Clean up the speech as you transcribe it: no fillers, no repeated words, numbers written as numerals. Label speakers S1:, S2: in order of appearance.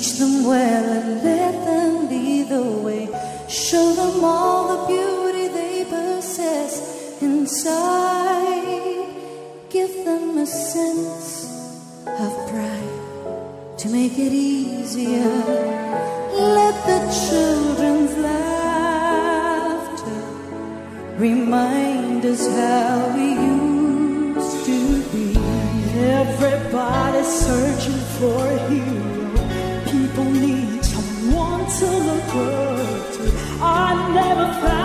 S1: Teach them well and let them lead the way. Show them all the beauty they possess inside. Give them a sense of pride to make it easier. Let the children's laughter remind us how we used to be.
S2: Everybody's searching for a hero. People need someone to look up to. I never found